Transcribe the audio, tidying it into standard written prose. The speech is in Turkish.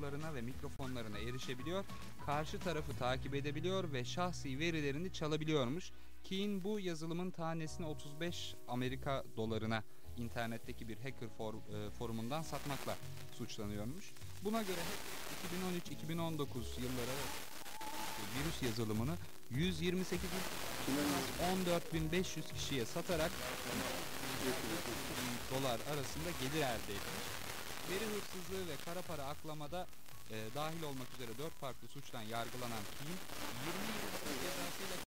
kameralarına ve mikrofonlarına erişebiliyor, karşı tarafı takip edebiliyor ve şahsi verilerini çalabiliyormuş. Keane bu yazılımın tanesini 35 Amerika dolarına internetteki bir hacker forumundan satmakla suçlanıyormuş. Buna göre 2013-2019 yılları virüs yazılımını 128.14.500 kişiye satarak dolar arasında gelir elde etmiş. Veri hırsızlığı ve kara para aklamada dahil olmak üzere 4 farklı suçtan yargılanan Keane 20 yıl cezasıyla